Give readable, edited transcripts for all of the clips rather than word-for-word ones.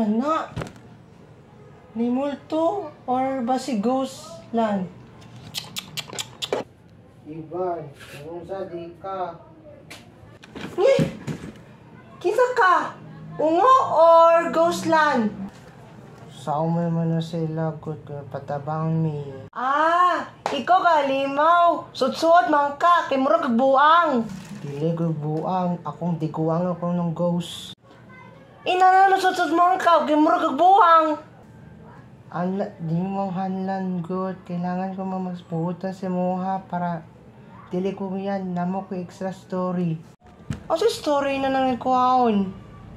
Sana. Ni multo or ba si ghost lang? Iban, kung sa di ka. Kinsa ka? Ungo or ghost land? Sa umay man na sila good patabang mi. Ikaw ka limaw. Sut-suot man ka, kay murag kag buang. Dili ko buang, akong diguang ako ng ghost. Inanano sut-suot man ka, kay murag kag buang. Di mong hanlan good. Kailangan ko mamasputan si Moha para dili ko yan. Namo ko extra story. Ano story na nang ikuhaon?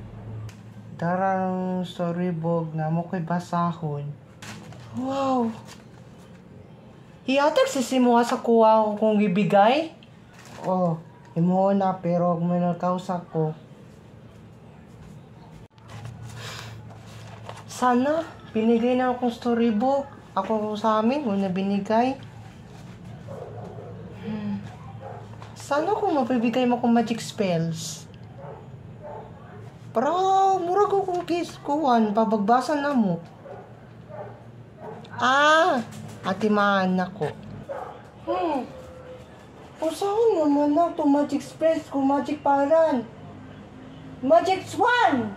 Darang storybook namo ko'y basahon. Wow. Hihatag si Moha sa kuha ko kung ibigay? Oh, imo na pero kung may nagkausak ko. Sana, binigay na akong storybook. Ako sa amin, kung na binigay. Sana kung mapibigay mo kong magic spells. Para murag akong kiss kuhan, pabagbasan na mo. Atimaan ako. O saan naman na ito magic spells kung magic paran? Magic swan!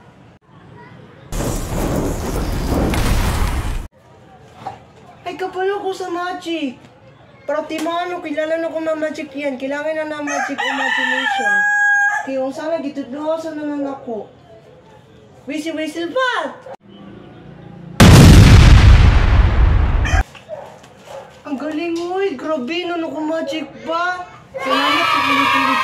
Ay, kapalo ko sa magic. Pero timano, kilala na ko ma-magic yan. Kailangan na magic imagination. Kaya kung sana gitudlosan na lang ako. Whistle bat! Ang galing mo eh. Grabe, no ko magic ba? Salamat sa pilit